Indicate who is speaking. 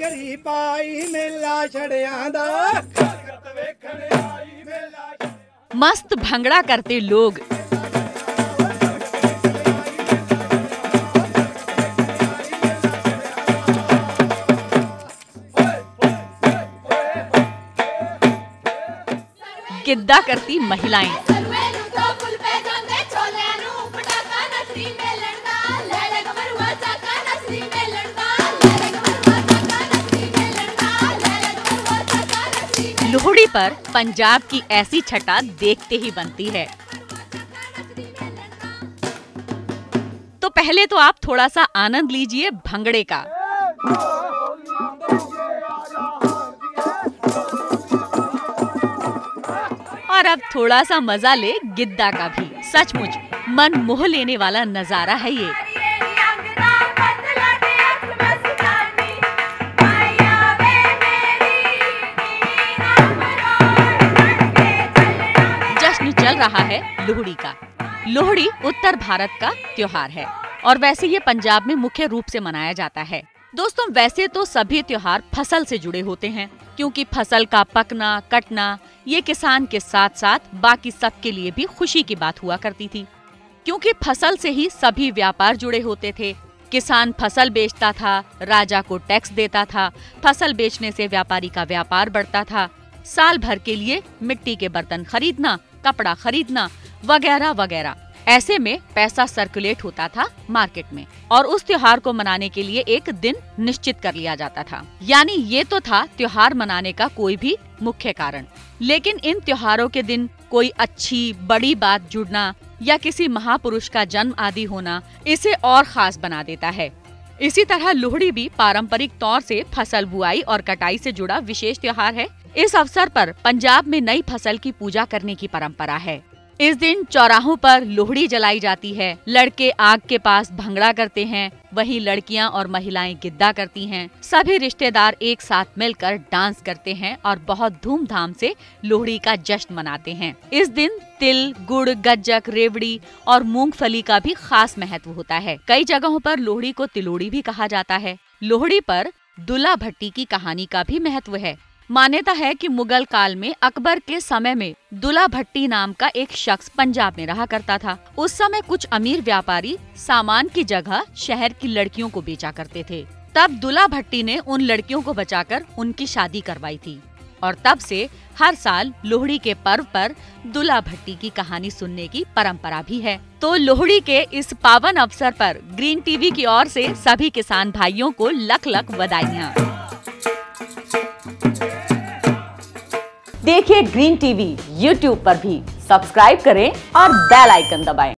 Speaker 1: गरीब आई मेला छड़ियां दा
Speaker 2: मस्त भंगड़ा करते लोग। गिद्दा करती महिलाएं। लोहड़ी पर पंजाब की ऐसी छटा देखते ही बनती है। तो पहले तो आप थोड़ा सा आनंद लीजिए भंगड़े का। और अब थोड़ा सा मजा ले गिद्दा का भी। सचमुच मन मोह लेने वाला नजारा है ये। जश्न चल रहा है लोहड़ी का। लोहड़ी उत्तर भारत का त्योहार है और वैसे ये पंजाब में मुख्य रूप से मनाया जाता है। दोस्तों, वैसे तो सभी त्योहार फसल से जुड़े होते हैं, क्योंकि फसल का पकना कटना ये किसान के साथ साथ बाकी सबके लिए भी खुशी की बात हुआ करती थी, क्योंकि फसल से ही सभी व्यापार जुड़े होते थे। किसान फसल बेचता था, राजा को टैक्स देता था, फसल बेचने से व्यापारी का व्यापार बढ़ता था। साल भर के लिए मिट्टी के बर्तन खरीदना, कपड़ा खरीदना वगैरह वगैरह। ऐसे में पैसा सर्कुलेट होता था मार्केट में और उस त्योहार को मनाने के लिए एक दिन निश्चित कर लिया जाता था। यानी ये तो था त्योहार मनाने का कोई भी मुख्य कारण। लेकिन इन त्योहारों के दिन कोई अच्छी बड़ी बात जुड़ना या किसी महापुरुष का जन्म आदि होना इसे और खास बना देता है। इसी तरह लोहड़ी भी पारंपरिक तौर से फसल बुआई और कटाई से जुड़ा विशेष त्योहार है। इस अवसर पर पंजाब में नई फसल की पूजा करने की परंपरा है। इस दिन चौराहों पर लोहड़ी जलाई जाती है। लड़के आग के पास भंगड़ा करते हैं, वहीं लड़कियां और महिलाएं गिद्दा करती हैं। सभी रिश्तेदार एक साथ मिलकर डांस करते हैं और बहुत धूमधाम से लोहड़ी का जश्न मनाते हैं। इस दिन तिल, गुड़, गज्जक, रेवड़ी और मूंगफली का भी खास महत्व होता है। कई जगहों पर लोहड़ी को तिलोड़ी भी कहा जाता है। लोहड़ी पर दुल्ला भट्टी की कहानी का भी महत्व है। मान्यता है कि मुगल काल में अकबर के समय में दुल्ला भट्टी नाम का एक शख्स पंजाब में रहा करता था। उस समय कुछ अमीर व्यापारी सामान की जगह शहर की लड़कियों को बेचा करते थे। तब दुल्ला भट्टी ने उन लड़कियों को बचाकर उनकी शादी करवाई थी और तब से हर साल लोहड़ी के पर्व पर दुल्ला भट्टी की कहानी सुनने की परंपरा भी है। तो लोहड़ी के इस पावन अवसर पर ग्रीन टीवी की ओर से सभी किसान भाइयों को लख लख बधाइयाँ। देखिए ग्रीन टीवी YouTube पर भी। सब्सक्राइब करें और बेल आइकन दबाएं।